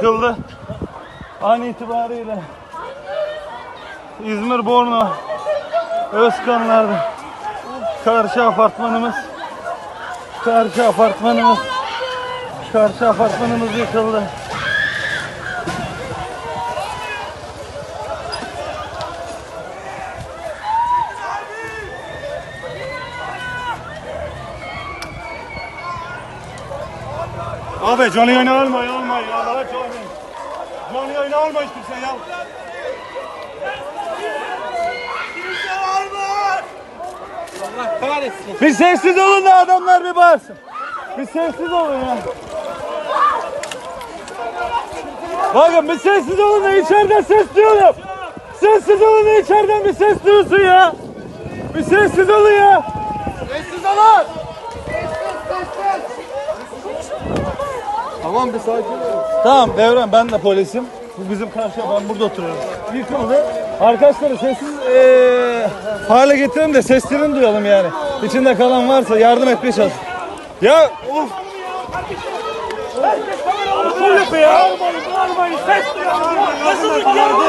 yıkıldı. An itibariyle İzmir Borno Özkanlar'da karşı apartmanımız yıkıldı. Abi canlı yayını alma ya. Allah'a çok önemli. Canlı yayını alma hiç kimse ya. Allah kahretsin. Bir sessiz olun da adamlar bir bağırsın. Bir sessiz olun ya. Bakın bir sessiz olun da içeriden ses duyuyorum. Sessiz olun da içeriden bir ses duyulsun ya. Bir sessiz olun ya. Sessiz olun. Tamam bir sakin ol. Tamam Devran, ben de polisim. Bu bizim karşıya, ben burada oturuyorum. Yıkıldı. Arkadaşları sessiz hale getirelim de seslerini duyalım yani. İçinde kalan varsa yardım etmeye çalış. Ya of. Nasıl yapıyor ya? Nasıl yapıyor?